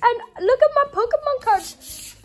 And look at my Pokemon cards.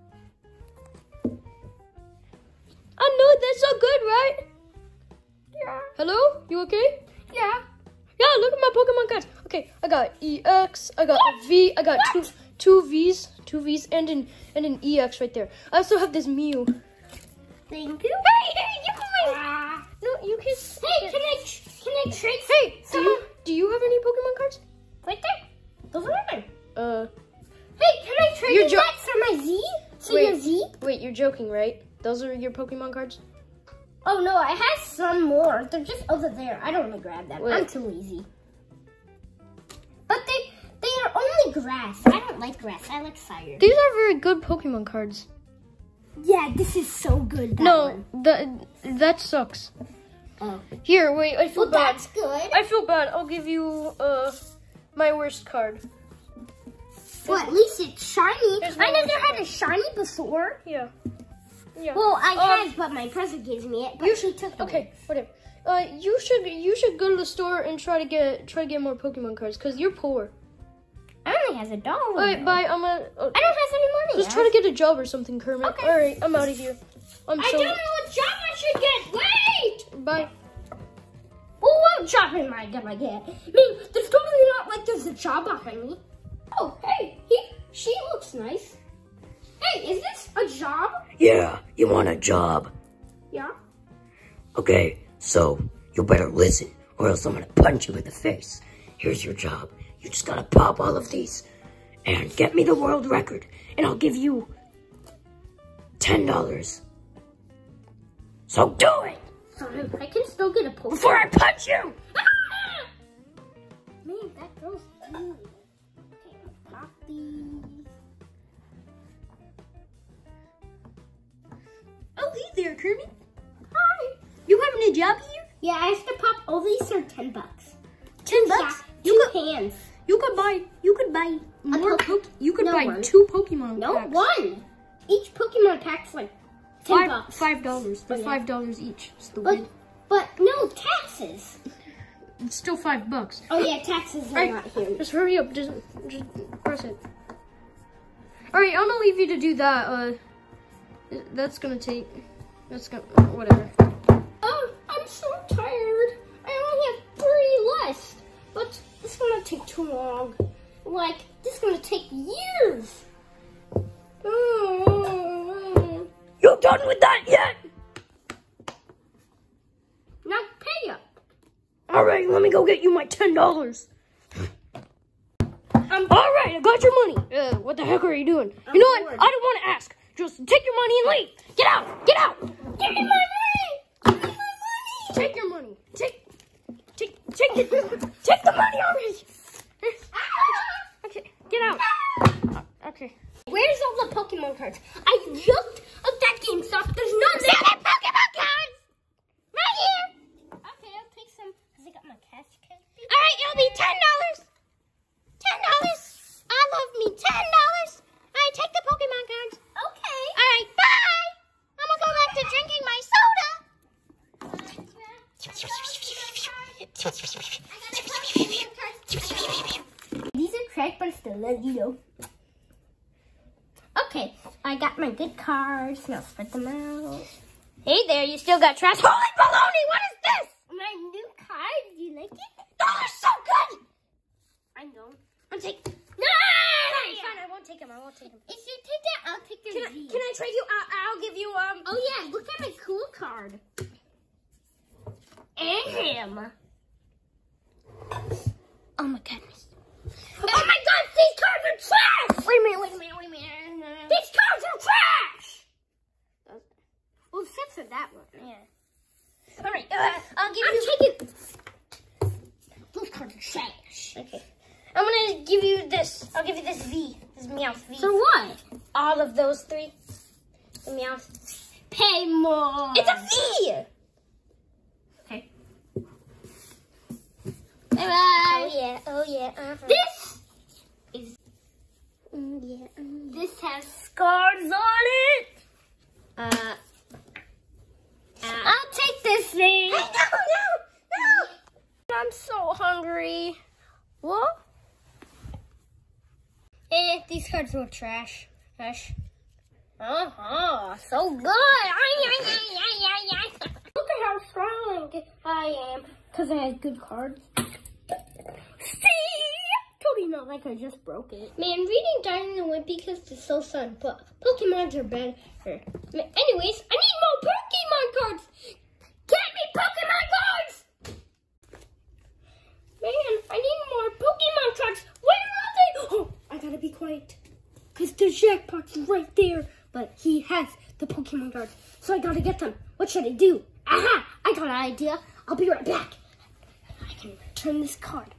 I know that's so good, right? Yeah. Hello? You okay? Yeah. Yeah, look at my Pokemon cards. Okay, I got EX, I got a V, I got two V's, and an EX right there. I also have this Mew. Thank you. Hey, you can no, you can. Hey, can I trade? Hey, do you have any Pokemon cards? Right there. Those are mine. Hey, can I trade you that for my Z? Your Z? Wait, you're joking, right? Those are your Pokemon cards? Oh no, I have some more. They're just over there. I don't want to grab them. Wait. I'm too lazy. But they are only grass. I don't like grass. I like fire. These are very good Pokemon cards. Yeah, this is so good. That sucks. Oh. Here, wait, I feel bad. That's good. I feel bad. I'll give you my worst card. Well, at least it's shiny. I never had a shiny before. Yeah. Yeah. Well, I have, but my present gave me it. But she took it. Okay, whatever. You should go to the store and try to get more Pokemon cards because you're poor. I only have $1. Alright, bye. I don't have any money. Just try to get a job or something, Kermit. Okay. Alright, I'm out of here. I don't know what job I should get. Wait. Bye. Well, what job am I gonna get? I mean, there's totally not like there's a job behind me. Oh, hey, she looks nice. Hey, is this a job? Yeah, you want a job? Yeah. Okay, so you better listen or else I'm gonna punch you in the face. Here's your job. You just gotta pop all of these and get me the world record and I'll give you $10. So do it! Sorry, I can still get a post. Before I punch you! Man, that girl's cute. Okay, pop these. Oh, hey there, Kermit. Hi. You having a job here? Yeah, I have to pop all these for $10. $10? Two hands. You could buy more you could buy one. 2 Pokemon No, packs. one. Each Pokemon pack's like $10. $5. They're Yeah. $5 each. Stupid. But no taxes. It's still $5. Oh yeah, taxes are not here. Just hurry up. Just press it. All right, I'm gonna leave you to do that. That's gonna whatever. Oh, I'm so tired. I only have 3 left, but it's gonna take too long. Like, this is gonna take years. You done with that yet? Now pay up. All right, let me go get you my $10. All right, I got your money. What the heck are you doing? You know what? bored. I don't want to ask. Just take your money and leave. Get out. Get out. Give me my money. Give me my money. Take your money. Take the money already. Okay, get out. Okay. Where's all the Pokemon cards? I looked at that GameStop. There's none there. Pokemon cards. Right here. Okay, I'll take some because I got my cash card. All right, it'll be $10. $10. I love me $10. All right, take the Pokemon cards. Okay. All right, bye. I'm gonna go back to drinking my soda. These are cracked, but still let you know. Okay, I got my good cards. Now spread them out. Hey there, you still got trash. Holy baloney, what is this? My new card. Do you like it? Oh, they're so good. I know. I'm taking. No! Fine, I won't take him. If you take that, I'll take your Z. Can I trade you? I'll give you Oh yeah, look at my cool card. And him. Oh my goodness. Oh my god, these cards are trash! Wait a minute. These cards are trash! Well, except for that one. Yeah. Alright, I'll give you... I'm taking... Those cards are trash. Okay. I'm gonna give you this. I'll give you this V. This Meowth V. For what? All of those 3. The Meowth. Pay more. It's a V! Okay. Bye-bye. Oh yeah. This is... This has scars on it. I'll take this thing. No. I'm so hungry. What? these cards were trash. So good. Look at how strong I am, because I had good cards. See? Totally not like I just broke it. Man, reading Diamond and Wimpy because it's so fun, but Pokemons are better. Anyways, I need more Pokemon cards. Get me Pokemon cards! Man, I need more Pokemon cards. Where are they? Oh, I gotta be quiet. Because the jackpot's right there. But he has the Pokemon cards. So I gotta get them. What should I do? Aha! I got an idea. I'll be right back. I can return this card.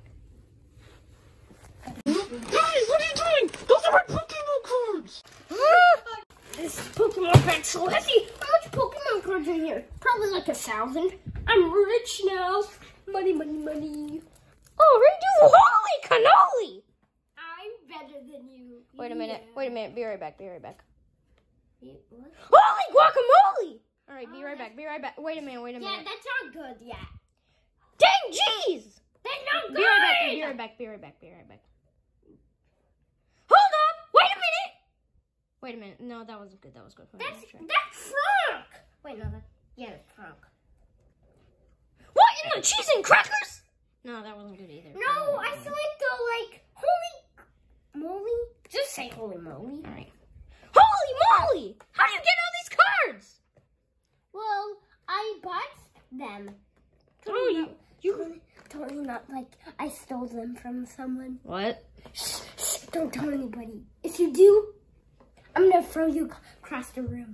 Hey, what are you doing? Those are my Pokemon cards! This Pokemon card's so heavy. How much Pokemon cards are here? Probably like 1,000. I'm rich now. Money, money, money. Oh, redo holy cannoli! I'm better than you. Wait a minute. Be right back. What? Holy guacamole! All right, be right back. Wait a minute. Yeah, that's not good yet. Dang jeez! That's not good. Be right back. Hold up! Wait a minute. No, that wasn't good. That's Frank. Wait, no, that's Frank. What in the cheese and crackers? No, that wasn't good either. No, I feel like holy moly. Just say holy moly. All right. Holy moly! How do you get all these cards? Well, I bought them. Totally not like I stole them from someone. What? Shh, don't tell anybody. If you do, I'm gonna throw you across the room.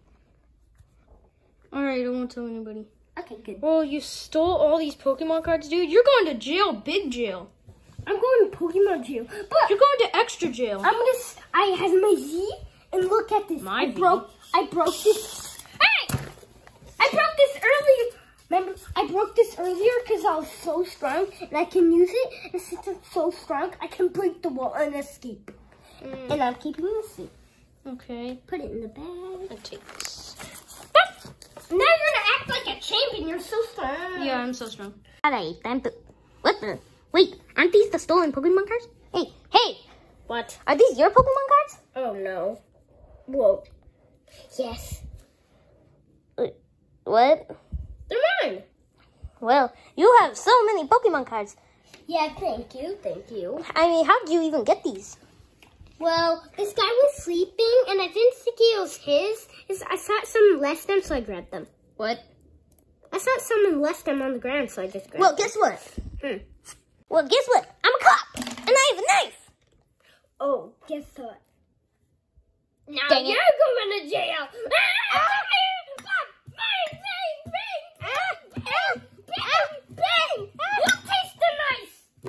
All right, I won't tell anybody. Okay, good. Well, you stole all these Pokemon cards, dude. You're going to jail, big jail. I'm going to Pokemon jail, but You're going to extra jail. I have my Z, and look at this. I broke this. Hey! I broke this earlier. Remember, I broke this earlier because I was so strong, and I can use it. And since it's so strong, I can break the wall and escape. And I'm keeping the Z. Okay. Put it in the bag. I'll take this. Now you're gonna act like a champion. You're so strong. Yeah, I'm so strong. Alright, time to. What the? Wait, aren't these the stolen Pokemon cards? Hey! What? Are these your Pokemon cards? Oh no. Whoa. Yes. What? They're mine. Well, you have so many Pokemon cards. Yeah, thank you. I mean, how did you even get these? Well, this guy was sleeping, and I didn't think it was his. I thought someone left them, so I grabbed them. What? I thought someone left them on the ground, so I just grabbed them. Well, guess what? Well, guess what? I'm a cop, and I have a knife. Oh, guess what? Now Dang it. you're going to jail. You taste the knife.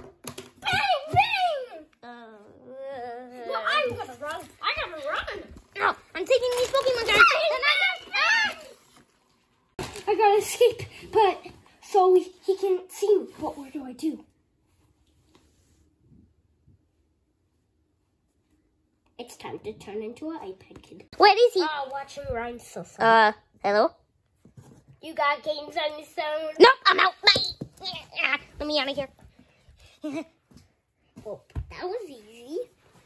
Well, I'm going to run. I got to run. No, I'm taking these Pokemon cards. I gotta escape, but so he can see me. What do I do? It's time to turn into an iPad kid. Where is he? Oh, watch him run so far. Hello? You got games on your phone? Nope, I'm out. Bye. Let me out of here. Well, that was easy.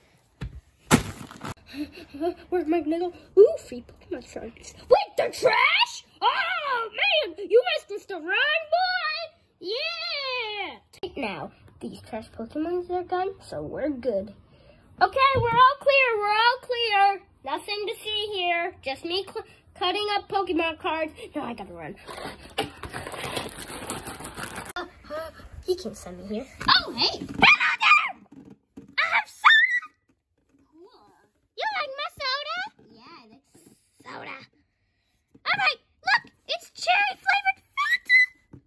Where's my Magneto? Ooh, free Pokemon cards. Wait, they're trash? Oh, man, you messed with the wrong boy. Yeah. Now, these trash Pokemons are gone, so we're good. Okay, we're all clear. Nothing to see here. Just me cutting up Pokemon cards. Now I gotta run. He can't send me here. Oh, hey. Hello there! I have soda! You like my soda? Yeah, that's Soda. Alright, look! It's cherry-flavored Fanta!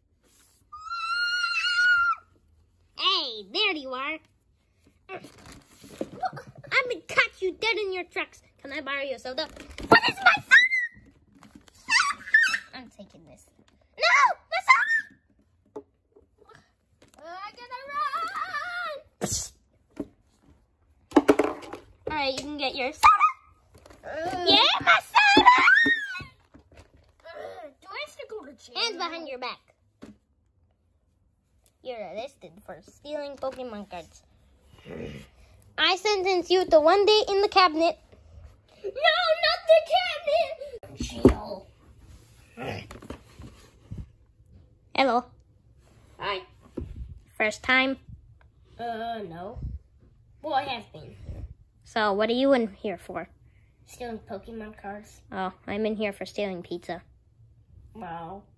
Hey, there you are. Look, I'm gonna catch you dead in your tracks. Can I borrow your soda? What is my soda? I'm taking this. No! My soda! I gotta run. Alright, you can get your soda. Yeah, my soda! Do I have to go to jail? Hands behind your back. You're arrested for stealing Pokemon cards. I I sentence you to 1 day in the cabinet. No, not the cabinet. Jail. Hello. Hi. First time. No. Well, I have been. So, what are you in here for? Stealing Pokemon cards. Oh, I'm in here for stealing pizza. Wow.